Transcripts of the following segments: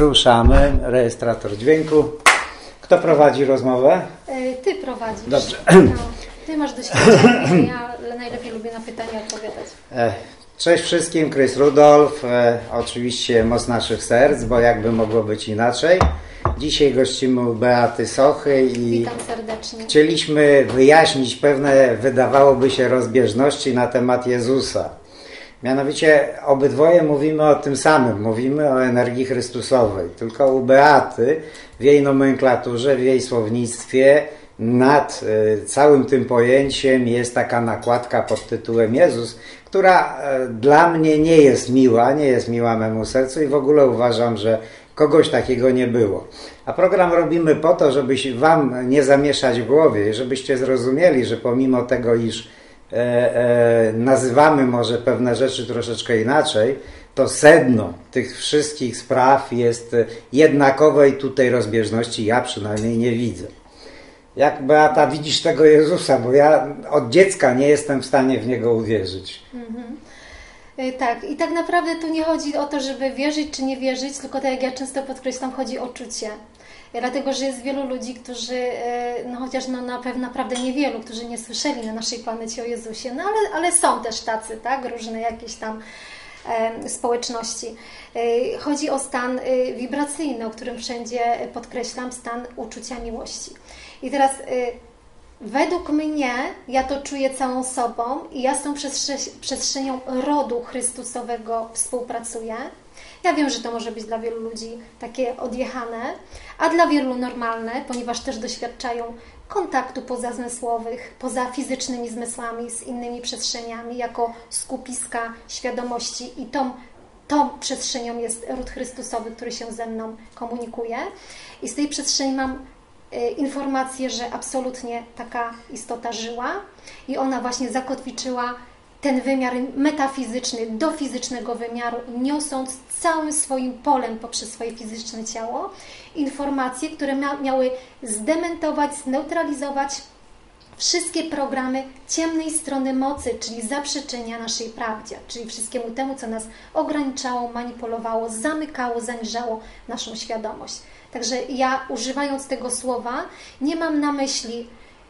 Ruszamy. Rejestrator dźwięku. Kto prowadzi rozmowę? Ty prowadzisz. Dobrze. No, ty masz doświadczenie, ja najlepiej lubię na pytania odpowiadać. Cześć wszystkim, Chris Rudolf. Oczywiście moc naszych serc, bo jakby mogło być inaczej. Dzisiaj gościmy u Beaty Sochy i witam serdecznie. Chcieliśmy wyjaśnić pewne, wydawałoby się, rozbieżności na temat Jezusa. Mianowicie obydwoje mówimy o tym samym, mówimy o energii Chrystusowej. Tylko u Beaty w jej nomenklaturze, w jej słownictwie nad całym tym pojęciem jest taka nakładka pod tytułem Jezus, która dla mnie nie jest miła memu sercu i w ogóle uważam, że kogoś takiego nie było. A program robimy po to, żeby wam nie zamieszać w głowie i żebyście zrozumieli, że pomimo tego, iż nazywamy może pewne rzeczy troszeczkę inaczej, to sedno tych wszystkich spraw jest jednakowe i tutaj rozbieżności ja przynajmniej nie widzę. Jak, Beata, widzisz tego Jezusa? Bo ja od dziecka nie jestem w stanie w Niego uwierzyć. Tak, i tak naprawdę tu nie chodzi o to, żeby wierzyć czy nie wierzyć, tylko tak jak ja często podkreślam, chodzi o czucie. Dlatego, że jest wielu ludzi, którzy, chociaż naprawdę niewielu, którzy nie słyszeli na naszej planecie o Jezusie, ale są też tacy, tak, różne jakieś tam społeczności. Chodzi o stan wibracyjny, o którym wszędzie podkreślam, stan uczucia miłości. I teraz według mnie, ja to czuję całą sobą i ja z tą przestrzenią rodu Chrystusowego współpracuję. Ja wiem, że to może być dla wielu ludzi takie odjechane, a dla wielu normalne, ponieważ też doświadczają kontaktu pozazmysłowych, poza fizycznymi zmysłami z innymi przestrzeniami, jako skupiska świadomości i tą przestrzenią jest ród Chrystusowy, który się ze mną komunikuje. I z tej przestrzeni mam informację, że absolutnie taka istota żyła i ona właśnie zakotwiczyła ten wymiar metafizyczny do fizycznego wymiaru, niosąc całym swoim polem poprzez swoje fizyczne ciało informacje, które miały zdementować, zneutralizować wszystkie programy ciemnej strony mocy, czyli zaprzeczenia naszej prawdzie, czyli wszystkiemu temu, co nas ograniczało, manipulowało, zamykało, zaniżało naszą świadomość. Także ja, używając tego słowa, nie mam na myśli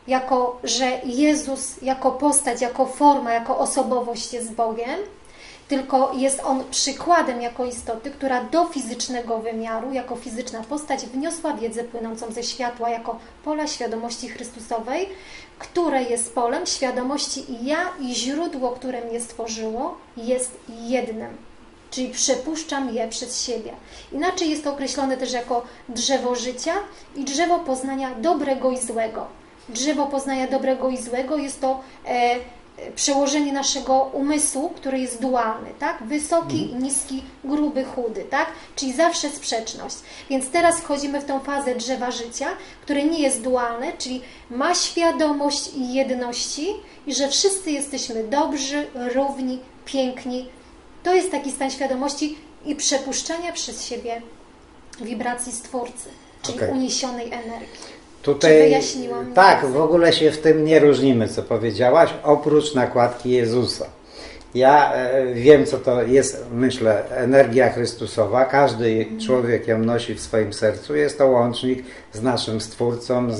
że Jezus jako postać, jako forma, jako osobowość jest Bogiem, tylko jest On przykładem jako istoty, która do fizycznego wymiaru, jako fizyczna postać wniosła wiedzę płynącą ze światła, jako pola świadomości Chrystusowej, które jest polem świadomości i ja i źródło, które mnie stworzyło, jest jednym. Czyli przepuszczam je przez siebie. Inaczej jest to określone też jako drzewo życia i drzewo poznania dobrego i złego. Drzewo poznania dobrego i złego jest to przełożenie naszego umysłu, który jest dualny, tak? Wysoki, niski, gruby, chudy, tak? Czyli zawsze sprzeczność. Więc teraz wchodzimy w tą fazę drzewa życia, które nie jest dualne, czyli ma świadomość i jedności i że wszyscy jesteśmy dobrzy, równi, piękni. To jest taki stan świadomości i przepuszczania przez siebie wibracji Stwórcy, czyli uniesionej energii. Tutaj, czy wyjaśniłam? Tak, w ogóle się w tym nie różnimy, co powiedziałaś, oprócz nakładki Jezusa. Ja wiem, co to jest, myślę, energia Chrystusowa. Każdy człowiek ją nosi w swoim sercu. Jest to łącznik z naszym Stwórcą,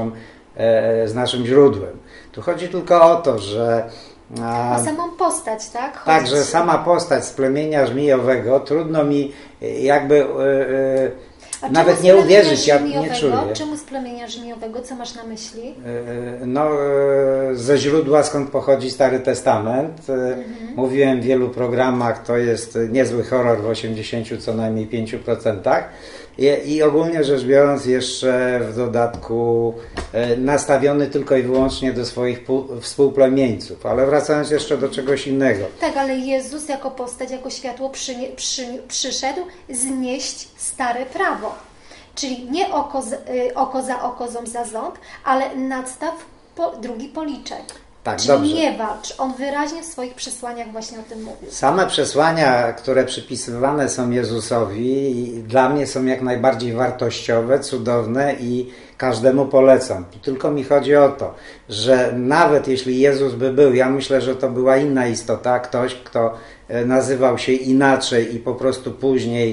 z naszym źródłem. Tu chodzi tylko o to, że o samą postać, tak? Tak, że sama postać z plemienia żmijowego, trudno mi jakby nawet nie uwierzyć, ja nie czuję. Czemu z plemienia żmijowego? Co masz na myśli? Ze źródła, skąd pochodzi Stary Testament. Mówiłem w wielu programach, to jest niezły horror w 80 co najmniej 5%. I ogólnie rzecz biorąc jeszcze w dodatku nastawiony tylko i wyłącznie do swoich współplemieńców. Ale wracając jeszcze do czegoś innego. Tak, ale Jezus jako postać, jako światło przyszedł znieść stare prawo. Czyli nie oko za oko, ząb za ząb, ale nadstaw drugi policzek. Tak, czyli dobrze. Nie walcz. On wyraźnie w swoich przesłaniach właśnie o tym mówił. Same przesłania, które przypisywane są Jezusowi, dla mnie są jak najbardziej wartościowe, cudowne i każdemu polecam. Tylko mi chodzi o to, że nawet jeśli Jezus by był, ja myślę, że to była inna istota, ktoś, kto nazywał się inaczej i po prostu później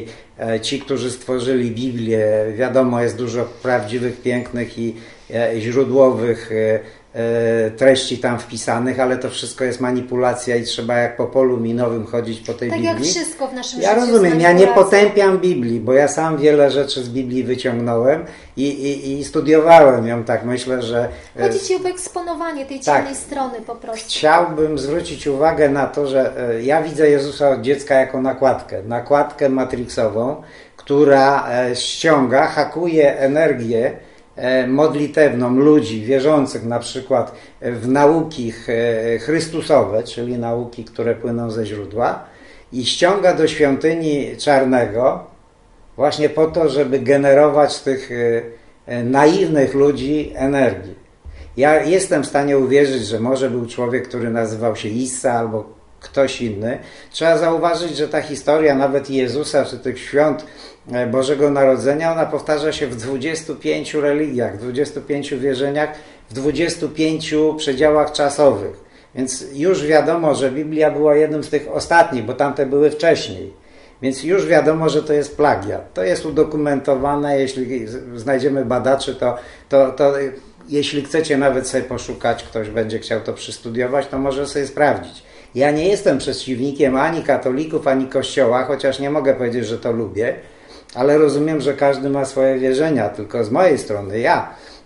ci, którzy stworzyli Biblię, wiadomo, jest dużo prawdziwych, pięknych i źródłowych treści tam wpisanych, ale to wszystko jest manipulacja i trzeba jak po polu minowym chodzić po tej Biblii. Tak jak wszystko w naszym życiu. Ja rozumiem, ja nie potępiam Biblii, bo ja sam wiele rzeczy z Biblii wyciągnąłem i studiowałem ją, tak myślę, że... Chodzi Ci o eksponowanie tej ciemnej strony po prostu. Chciałbym zwrócić uwagę na to, że ja widzę Jezusa od dziecka jako nakładkę matrixową, która ściąga, hakuje energię modlitewną ludzi wierzących na przykład w nauki chrystusowe, czyli nauki, które płyną ze źródła, i ściąga do świątyni czarnego właśnie po to, żeby generować z tych naiwnych ludzi energię. Ja jestem w stanie uwierzyć, że może był człowiek, który nazywał się Issa albo ktoś inny. Trzeba zauważyć, że ta historia nawet Jezusa czy tych świąt Bożego Narodzenia, ona powtarza się w 25 religiach, w 25 wierzeniach, w 25 przedziałach czasowych. Więc już wiadomo, że Biblia była jednym z tych ostatnich, bo tamte były wcześniej. Więc już wiadomo, że to jest plagiat. To jest udokumentowane, jeśli znajdziemy badaczy, to jeśli chcecie nawet sobie poszukać, ktoś będzie chciał to przystudiować, to może sobie sprawdzić. Ja nie jestem przeciwnikiem ani katolików, ani Kościoła, chociaż nie mogę powiedzieć, że to lubię, ale rozumiem, że każdy ma swoje wierzenia, tylko z mojej strony ja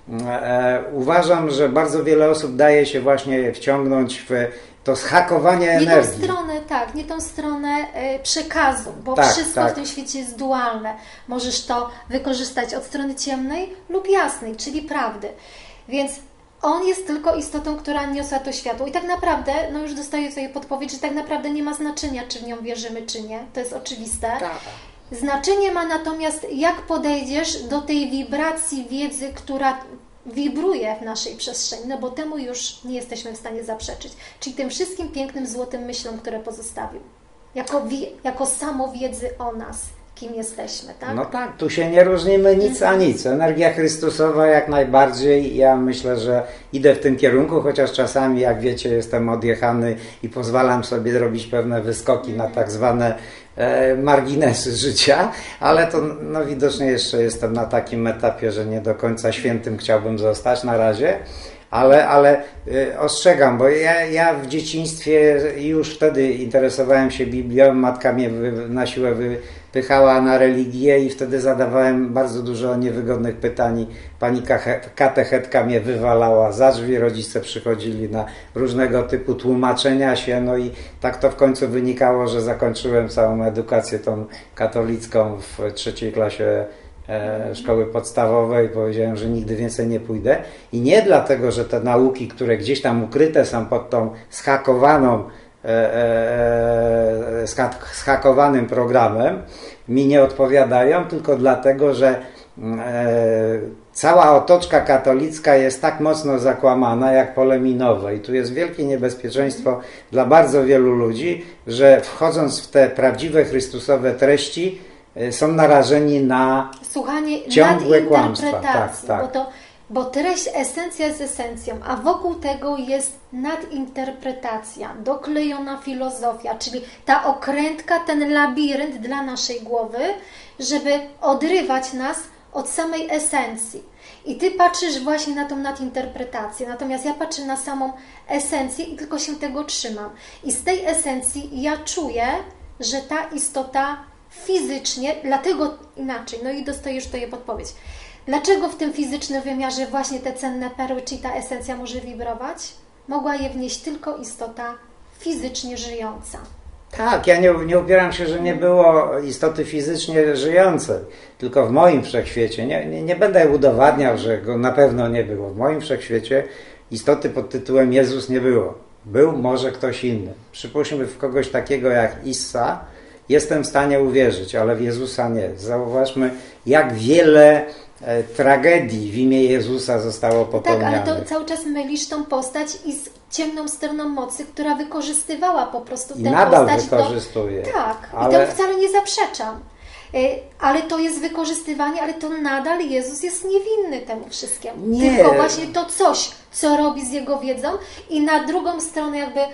uważam, że bardzo wiele osób daje się właśnie wciągnąć w to zhakowanie energii. Nie tą stronę przekazu, bo wszystko w tym świecie jest dualne. Możesz to wykorzystać od strony ciemnej lub jasnej, czyli prawdy. Więc on jest tylko istotą, która niosła to światło. I tak naprawdę, no już dostaję sobie podpowiedź, że tak naprawdę nie ma znaczenia, czy w nią wierzymy, czy nie. To jest oczywiste. Tak. Znaczenie ma natomiast, jak podejdziesz do tej wibracji wiedzy, która wibruje w naszej przestrzeni, no bo temu już nie jesteśmy w stanie zaprzeczyć. Czyli tym wszystkim pięknym, złotym myślom, które pozostawił. Jako samo wiedzy o nas, kim jesteśmy, tak? No tak, tu się nie różnimy nic a nic. Energia Chrystusowa jak najbardziej. Ja myślę, że idę w tym kierunku, chociaż czasami, jak wiecie, jestem odjechany i pozwalam sobie robić pewne wyskoki na tak zwane marginesy życia, ale to no, widocznie jeszcze jestem na takim etapie, że nie do końca świętym chciałbym zostać na razie, ale ostrzegam, bo ja w dzieciństwie już wtedy interesowałem się Biblią, matka mnie na siłę wypychała na religię i wtedy zadawałem bardzo dużo niewygodnych pytań. Pani katechetka mnie wywalała za drzwi, rodzice przychodzili na różnego typu tłumaczenia się, no i tak to w końcu wynikało, że zakończyłem całą edukację tą katolicką w 3. klasie szkoły podstawowej. Powiedziałem, że nigdy więcej nie pójdę i nie dlatego, że te nauki, które gdzieś tam ukryte są pod tą zhakowanym programem, mi nie odpowiadają, tylko dlatego, że cała otoczka katolicka jest tak mocno zakłamana jak pole minowe i tu jest wielkie niebezpieczeństwo dla bardzo wielu ludzi, że wchodząc w te prawdziwe chrystusowe treści są narażeni na ciągłe kłamstwa. Tak. Bo treść, esencja jest esencją, a wokół tego jest nadinterpretacja, doklejona filozofia, czyli ta okrętka, ten labirynt dla naszej głowy, żeby odrywać nas od samej esencji. I Ty patrzysz właśnie na tą nadinterpretację, natomiast ja patrzę na samą esencję i tylko się tego trzymam. I z tej esencji ja czuję, że ta istota fizycznie, dlatego inaczej, no i dostajesz tutaj podpowiedź. Dlaczego w tym fizycznym wymiarze właśnie te cenne perły, czyli ta esencja może wibrować? Mogła je wnieść tylko istota fizycznie żyjąca. Tak, ja nie upieram się, że nie było istoty fizycznie żyjącej, tylko w moim wszechświecie, nie będę udowadniał, że go na pewno nie było. W moim wszechświecie istoty pod tytułem Jezus nie było. Był może ktoś inny. Przypuśćmy w kogoś takiego jak Issa, jestem w stanie uwierzyć, ale w Jezusa nie. Zauważmy, jak wiele tragedii w imię Jezusa zostało popełnianych. Tak, ale to cały czas mylisz tą postać i z ciemną stroną mocy, która wykorzystywała po prostu tę nadal postać. Wykorzystuje. Tak, ale... i to wcale nie zaprzeczam. Ale to jest wykorzystywanie, ale to nadal Jezus jest niewinny temu wszystkiemu. Nie. Tylko właśnie to coś, co robi z Jego wiedzą i na drugą stronę jakby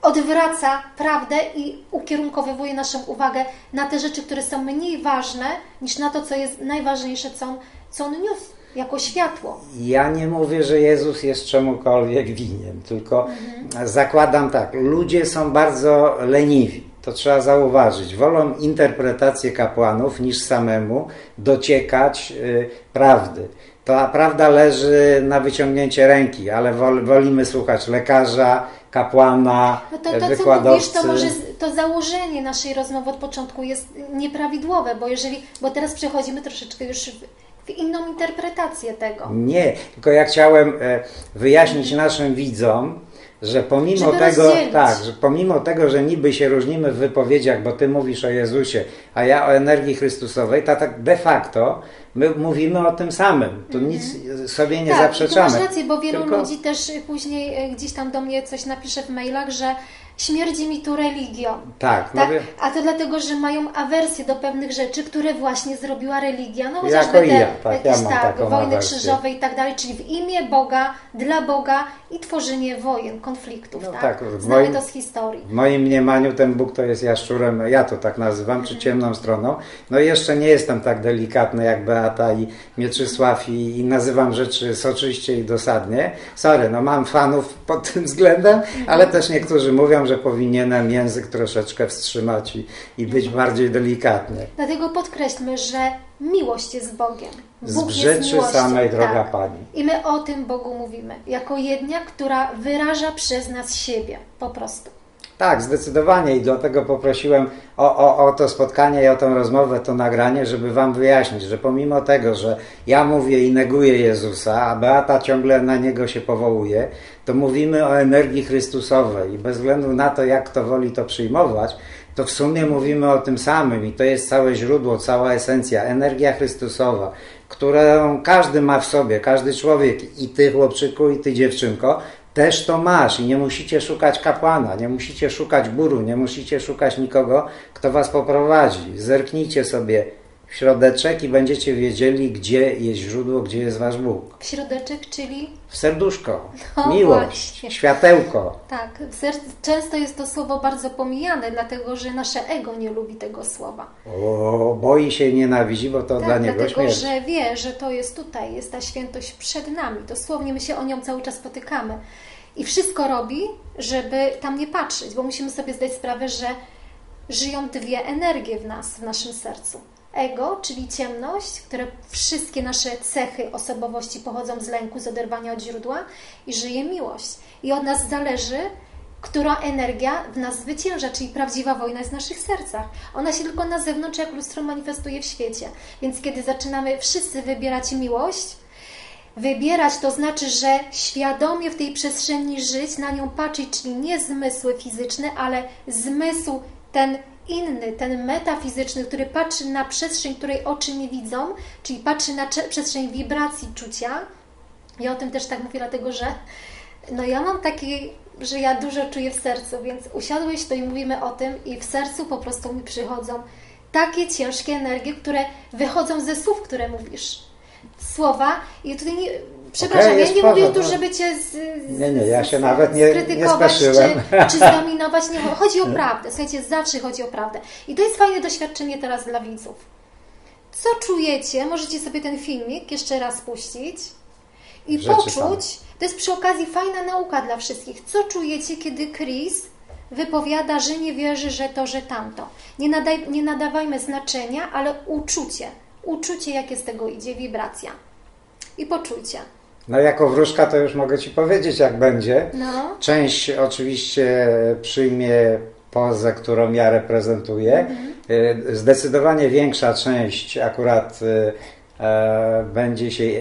odwraca prawdę i ukierunkowywuje naszą uwagę na te rzeczy, które są mniej ważne, niż na to, co jest najważniejsze, co on niósł jako światło. Ja nie mówię, że Jezus jest czemukolwiek winien, tylko zakładam tak, ludzie są bardzo leniwi, to trzeba zauważyć. Wolą interpretację kapłanów niż samemu dociekać prawdy. Ta prawda leży na wyciągnięcie ręki, ale wolimy słuchać lekarza, kapłana, no to wykładowcy. Co mówisz, to może to założenie naszej rozmowy od początku jest nieprawidłowe, bo teraz przechodzimy troszeczkę już w inną interpretację tego. Nie, tylko ja chciałem wyjaśnić naszym widzom, że pomimo tego, że niby się różnimy w wypowiedziach, bo ty mówisz o Jezusie, a ja o energii Chrystusowej, to tak de facto my mówimy o tym samym. Tu nic sobie nie zaprzeczamy. Tak, masz rację, bo wielu ludzi też później gdzieś tam do mnie coś napisze w mailach, że śmierdzi mi tu religią. Tak. A to dlatego, że mają awersję do pewnych rzeczy, które właśnie zrobiła religia. No chociażby wojny krzyżowe i tak dalej, czyli w imię Boga, dla Boga i tworzenie wojen, konfliktów. Znamy to z historii. W moim mniemaniu ten Bóg to jest jaszczurem, ja to tak nazywam, czy ciemną stroną. No i jeszcze nie jestem tak delikatny jak Beata i Mieczysław i nazywam rzeczy soczyście i dosadnie. Sorry, mam fanów pod tym względem, ale też niektórzy mówią, że powinienem język troszeczkę wstrzymać i być bardziej delikatny. Dlatego podkreślmy, że miłość jest Bogiem. Bóg z rzeczy samej, droga Pani. I my o tym Bogu mówimy. Jako jedna, która wyraża przez nas siebie. Po prostu. Tak, zdecydowanie i dlatego poprosiłem o to spotkanie i o tę rozmowę, to nagranie, żeby Wam wyjaśnić, że pomimo tego, że ja mówię i neguję Jezusa, a Beata ciągle na Niego się powołuje, to mówimy o energii Chrystusowej i bez względu na to, jak kto woli to przyjmować, to w sumie mówimy o tym samym i to jest całe źródło, cała esencja, energia Chrystusowa, którą każdy ma w sobie, każdy człowiek, i ty chłopczyku, i ty dziewczynko, też to masz i nie musicie szukać kapłana, nie musicie szukać guru, nie musicie szukać nikogo, kto was poprowadzi. Zerknijcie sobie w środeczek i będziecie wiedzieli, gdzie jest źródło, gdzie jest wasz Bóg. W środeczek, czyli? W serduszko, miłość, właśnie. Światełko. Tak, często jest to słowo bardzo pomijane, dlatego że nasze ego nie lubi tego słowa. Boi się i nienawidzi, bo to dla niego dlatego, śmierć. że wie, że to jest tutaj, jest ta świętość przed nami. Dosłownie my się o nią cały czas spotykamy. I wszystko robi, żeby tam nie patrzeć, bo musimy sobie zdać sprawę, że żyją dwie energie w nas, w naszym sercu. Ego, czyli ciemność, które wszystkie nasze cechy osobowości pochodzą z lęku, z oderwania od źródła, i żyje miłość. I od nas zależy, która energia w nas zwycięża, czyli prawdziwa wojna jest w naszych sercach. Ona się tylko na zewnątrz jak lustro manifestuje w świecie. Więc kiedy zaczynamy wszyscy wybierać miłość, wybierać to znaczy, że świadomie w tej przestrzeni żyć, na nią patrzeć, czyli nie zmysły fizyczne, ale zmysł ten inny, ten metafizyczny, który patrzy na przestrzeń, której oczy nie widzą, czyli patrzy na przestrzeń wibracji, czucia. Ja o tym też tak mówię, dlatego że ja mam taki, że ja dużo czuję w sercu, więc usiadłeś to i mówimy o tym i w sercu po prostu mi przychodzą takie ciężkie energie, które wychodzą ze słów, które mówisz. Słowa i tutaj nie... Przepraszam, ja nie mówię tu, żeby Cię ja się nawet nie speszyłem. Czy zdominować. Nie, chodzi o prawdę. Słuchajcie, zawsze chodzi o prawdę. I to jest fajne doświadczenie teraz dla widzów. Co czujecie? Możecie sobie ten filmik jeszcze raz puścić i poczuć. To jest przy okazji fajna nauka dla wszystkich. Co czujecie, kiedy Chris wypowiada, że nie wierzy, że to, że tamto. Nie nadawajmy znaczenia, ale uczucie. Uczucie, jakie z tego idzie, wibracja. I poczujcie. No jako wróżka to już mogę Ci powiedzieć, jak będzie. No. Część oczywiście przyjmie pozę, którą ja reprezentuję. Zdecydowanie większa część akurat będzie się...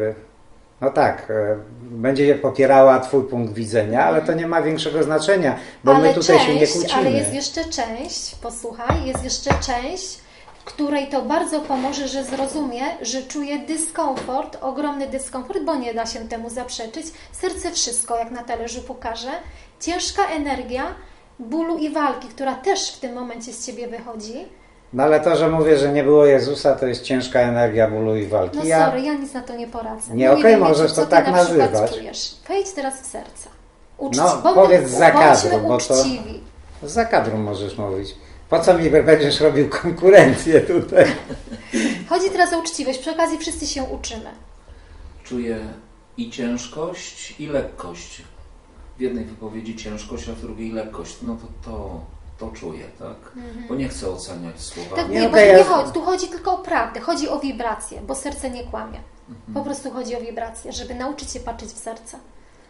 będzie popierała Twój punkt widzenia, ale to nie ma większego znaczenia, bo my tutaj się nie kłócimy. Ale jest jeszcze część, posłuchaj, jest jeszcze część, której to bardzo pomoże, że zrozumie, że czuje dyskomfort, ogromny dyskomfort, bo nie da się temu zaprzeczyć. Serce wszystko, jak na talerzu pokaże. Ciężka energia bólu i walki, która też w tym momencie z Ciebie wychodzi. No ale to, że mówię, że nie było Jezusa, to jest ciężka energia bólu i walki. No sorry, ja nic na to nie poradzę. Nie, okej, możesz to tak nazywać. Czujesz. Wejdź teraz w serce. No, powiedz za kadrą, bądźmy bo to uczciwi. za kadrą możesz mówić. Po co mi będziesz robił konkurencję tutaj? Chodzi teraz o uczciwość. Przy okazji wszyscy się uczymy. Czuję i ciężkość, i lekkość. W jednej wypowiedzi ciężkość, a w drugiej lekkość. No to czuję, tak? Bo nie chcę oceniać słowa. Tak, Nie, nie, bo okej, nie ja- chodzi, tu chodzi tylko o prawdę, chodzi o wibrację, bo serce nie kłamie. Po prostu chodzi o wibrację, żeby nauczyć się patrzeć w serce.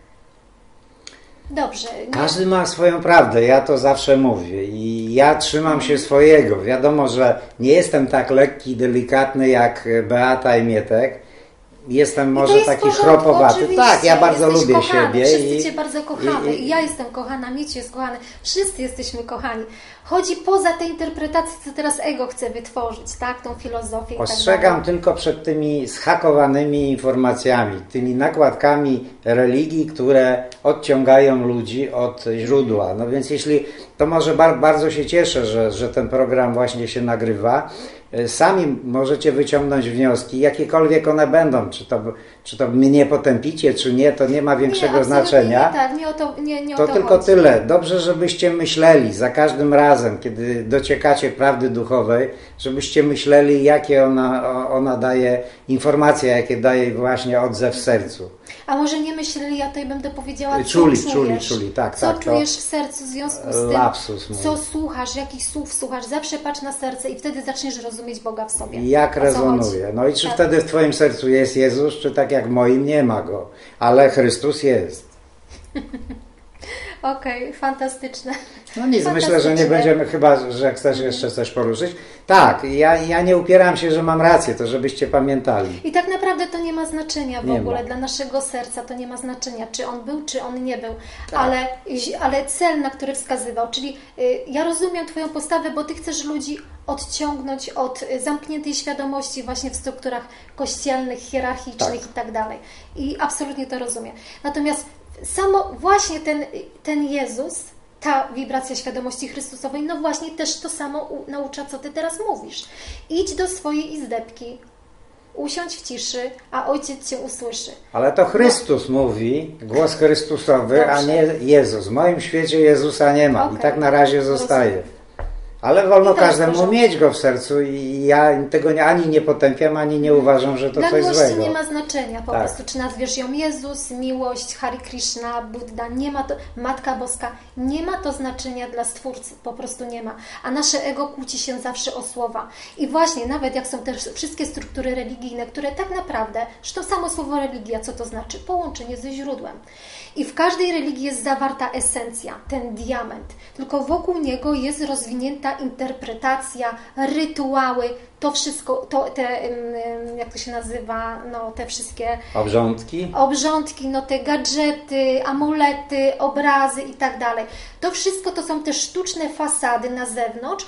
Dobrze. Nie, Każdy ma swoją prawdę, ja to zawsze mówię i ja trzymam się swojego. Wiadomo, że nie jestem tak lekki i delikatny jak Beata i Mietek. Jestem I to może jest w taki porządku, chropowaty. oczywiście. Tak, ja bardzo Jesteś lubię kochany. siebie. Wszyscy Cię bardzo kochamy. i- I ja jestem kochana, Mieciu jest kochany. Wszyscy jesteśmy kochani. Chodzi poza tej interpretacji, co teraz ego chce wytworzyć, tak? Tą filozofię i tak Ostrzegam dalej. tylko przed tymi zhakowanymi informacjami, tymi nakładkami religii, które odciągają ludzi od źródła. No więc jeśli, to może bardzo się cieszę, że ten program właśnie się nagrywa. Sami możecie wyciągnąć wnioski, jakiekolwiek one będą. Czy to mnie potępicie, czy nie, to nie ma większego absolutnie znaczenia. Nie, tak, nie o to, nie o To to tylko chodzi. tyle. Dobrze, żebyście myśleli za każdym razem, kiedy dociekacie prawdy duchowej, żebyście myśleli, jakie ona daje informacje, jakie daje właśnie odzew w sercu. A może nie myśleli, ja tutaj będę powiedziała, co Czuli, czujesz. tak, co tak, to czujesz w sercu w związku z tym, lapsus mój. co słuchasz, jakich słów słuchasz. Zawsze patrz na serce i wtedy zaczniesz rozumieć Boga w sobie. Jak O co rezonuje. chodzi? No i czy Tak. wtedy w Twoim sercu jest Jezus, czy tak jak w moim nie ma Go. Ale Chrystus jest. Okej, fantastyczne. No nic, myślę, że nie Fantastyczne. będziemy, chyba że chcesz jeszcze coś poruszyć. Tak, ja nie upieram się, że mam rację, to żebyście pamiętali. I tak naprawdę to nie ma znaczenia w Nie ogóle. ma. Dla naszego serca to nie ma znaczenia, czy on był, czy on nie był. Tak. Ale cel, na który wskazywał, czyli ja rozumiem Twoją postawę, bo Ty chcesz ludzi odciągnąć od zamkniętej świadomości właśnie w strukturach kościelnych, hierarchicznych Tak. i tak dalej. I absolutnie to rozumiem. Natomiast samo właśnie ten Jezus, ta wibracja świadomości Chrystusowej, no właśnie też to samo naucza, co Ty teraz mówisz. Idź do swojej izdebki, usiądź w ciszy, a Ojciec Cię usłyszy. Ale to Chrystus mówi, głos Chrystusowy, a Dobrze. nie Jezus. W moim świecie Jezusa nie ma i Okej. tak na razie zostaje. Rozumiem. Ale wolno I to jest w każdemu porządku. mieć go w sercu i ja tego ani nie potępiam, ani nie uważam, że to Dla coś miłości złego. nie ma znaczenia po Tak. prostu, czy nazwiesz ją Jezus, miłość, Hare Krishna, Buddha, nie ma to, Matka Boska, nie ma to znaczenia dla Stwórcy, po prostu nie ma. A nasze ego kłóci się zawsze o słowa. I właśnie, nawet jak są te wszystkie struktury religijne, które tak naprawdę, że to samo słowo religia, co to znaczy? Połączenie ze źródłem. I w każdej religii jest zawarta esencja, ten diament. Tylko wokół niego jest rozwinięta interpretacja, rytuały, to wszystko, jak to się nazywa, no te wszystkie obrządki, no te gadżety, amulety, obrazy i tak dalej. To wszystko to są te sztuczne fasady na zewnątrz,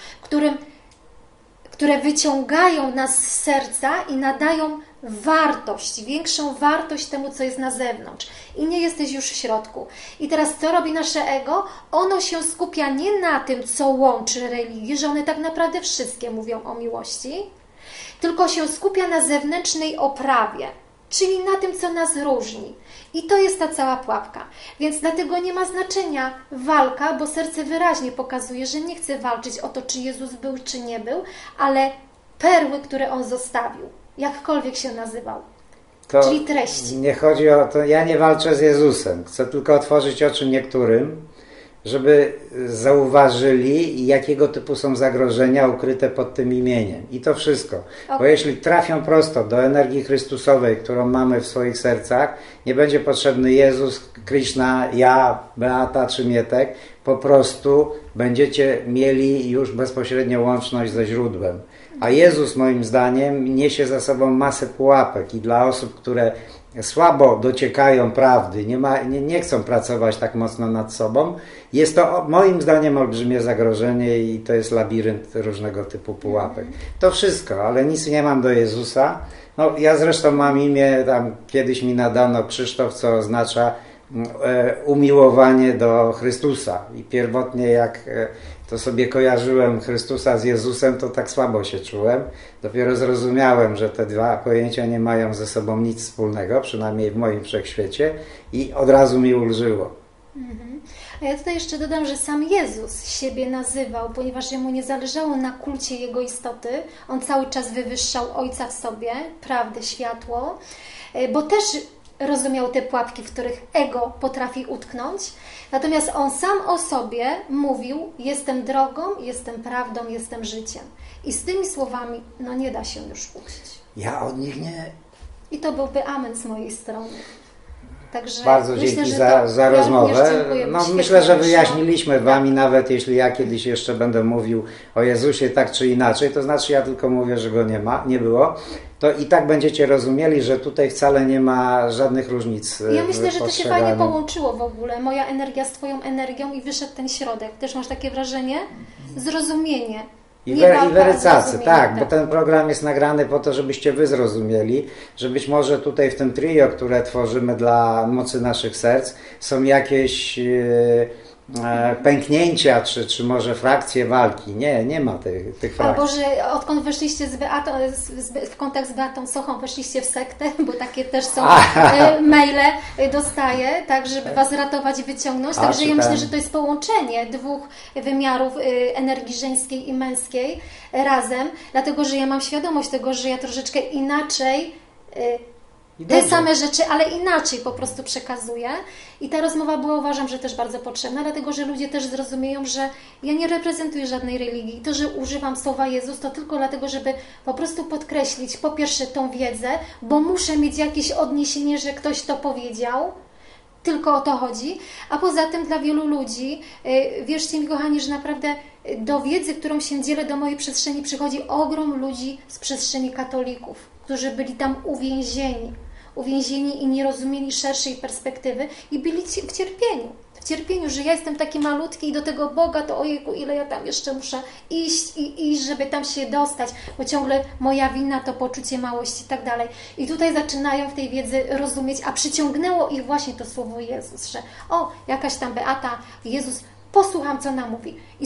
które wyciągają nas z serca i nadają wartość, większą wartość temu, co jest na zewnątrz. I nie jesteś już w środku. I teraz co robi nasze ego? Ono się skupia nie na tym, co łączy religię, że one tak naprawdę wszystkie mówią o miłości, tylko się skupia na zewnętrznej oprawie, czyli na tym, co nas różni. I to jest ta cała pułapka. Więc dlatego nie ma znaczenia walka, bo serce wyraźnie pokazuje, że nie chce walczyć o to, czy Jezus był, czy nie był, ale perły, które On zostawił, jakkolwiek się nazywał. To czyli treści. Nie chodzi o to, ja nie walczę z Jezusem. Chcę tylko otworzyć oczy niektórym, żeby zauważyli, jakiego typu są zagrożenia ukryte pod tym imieniem. I to wszystko. Bo Okej. jeśli trafią prosto do energii Chrystusowej, którą mamy w swoich sercach, nie będzie potrzebny Jezus, Krishna, ja, Beata czy Mietek. Po prostu będziecie mieli już bezpośrednią łączność ze źródłem. A Jezus, moim zdaniem, niesie za sobą masę pułapek i dla osób, które słabo dociekają prawdy, nie chcą pracować tak mocno nad sobą, jest to moim zdaniem olbrzymie zagrożenie i to jest labirynt różnego typu pułapek. To wszystko, ale nic nie mam do Jezusa. No, ja zresztą mam imię, tam kiedyś mi nadano Krzysztof, co oznacza umiłowanie do Chrystusa. I pierwotnie jak to sobie kojarzyłem Chrystusa z Jezusem, to tak słabo się czułem. Dopiero zrozumiałem, że te dwa pojęcia nie mają ze sobą nic wspólnego, przynajmniej w moim wszechświecie, i od razu mi ulżyło. A ja tutaj jeszcze dodam, że sam Jezus siebie nazywał, ponieważ jemu nie zależało na kulcie Jego istoty. On cały czas wywyższał Ojca w sobie, prawdę, światło, bo też rozumiał te pułapki, w których ego potrafi utknąć. Natomiast on sam o sobie mówił: jestem drogą, jestem prawdą, jestem życiem. I z tymi słowami nie da się już ujść. Ja od nich nie... I to byłby amen z mojej strony. Także bardzo myślę, dzięki że za rozmowę. Myślę, że wyszło. wyjaśniliśmy Wam i nawet jeśli ja kiedyś jeszcze będę mówił o Jezusie tak czy inaczej, to znaczy ja tylko mówię, że Go nie było, to i tak będziecie rozumieli, że tutaj wcale nie ma żadnych różnic. Ja myślę, że to się fajnie połączyło w ogóle. Moja energia z Twoją energią i wyszedł ten środek. Też masz takie wrażenie? Zrozumienie. I werycacy, tak, bo ten program jest nagrany po to, żebyście Wy zrozumieli, że być może tutaj w tym trio, które tworzymy dla mocy naszych serc, są jakieś pęknięcia, czy może frakcje walki. Nie ma tych frakcji. Albo, że odkąd weszliście z Beatą, w kontakt z Beatą Sochą, weszliście w sektę, bo takie też są maile dostaję, tak, żeby Was ratować i wyciągnąć. Także ja myślę, że to jest połączenie dwóch wymiarów energii żeńskiej i męskiej razem, dlatego, że ja mam świadomość tego, że ja troszeczkę inaczej te same rzeczy, ale inaczej po prostu przekazuję. I ta rozmowa była, uważam, że też bardzo potrzebna, dlatego, że ludzie też zrozumieją, że ja nie reprezentuję żadnej religii. I to, że używam słowa Jezus, to tylko dlatego, żeby po prostu podkreślić po pierwsze tą wiedzę, bo muszę mieć jakieś odniesienie, że ktoś to powiedział. Tylko o to chodzi. A poza tym dla wielu ludzi, wierzcie mi, kochani, że naprawdę do wiedzy, którą się dzielę, do mojej przestrzeni przychodzi ogrom ludzi z przestrzeni katolików, którzy byli tam uwięzieni i nie rozumieli szerszej perspektywy i byli w cierpieniu, że ja jestem taki malutki i do tego Boga, to ojejku, ile ja tam jeszcze muszę iść, żeby tam się dostać, bo ciągle moja wina, to poczucie małości i tak dalej. I tutaj zaczynają w tej wiedzy rozumieć, a przyciągnęło ich właśnie to słowo Jezus, że jakaś tam Beata, Jezus, posłucham, co nam mówi. I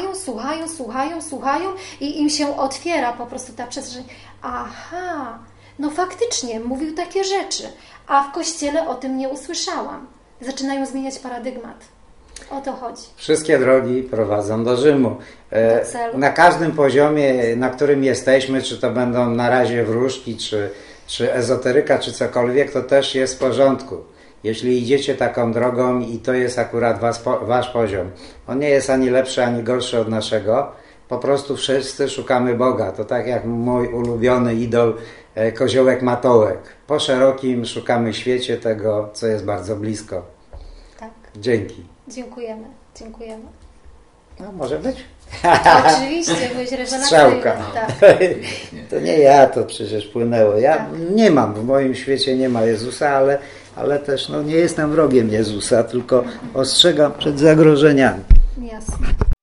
słuchają i im się otwiera po prostu ta przestrzeń. Aha, faktycznie mówił takie rzeczy, a w Kościele o tym nie usłyszałam. Zaczynają zmieniać paradygmat. O to chodzi. Wszystkie drogi prowadzą do Rzymu. Do celu. Na każdym poziomie, na którym jesteśmy, czy to będą na razie wróżki, czy ezoteryka, czy cokolwiek, to też jest w porządku. Jeśli idziecie taką drogą i to jest akurat wasz poziom. On nie jest ani lepszy, ani gorszy od naszego. Po prostu wszyscy szukamy Boga. To tak jak mój ulubiony idol Koziołek Matołek. Po szerokim szukamy świecie tego, co jest bardzo blisko. Tak. Dzięki. Dziękujemy. No, może być? Oczywiście, byłeś rewelacyjny. Strzałka. Tak. To nie ja, to przecież płynęło. Ja nie mam, w moim świecie nie ma Jezusa, ale też nie jestem wrogiem Jezusa, tylko ostrzegam przed zagrożeniami. Jasne.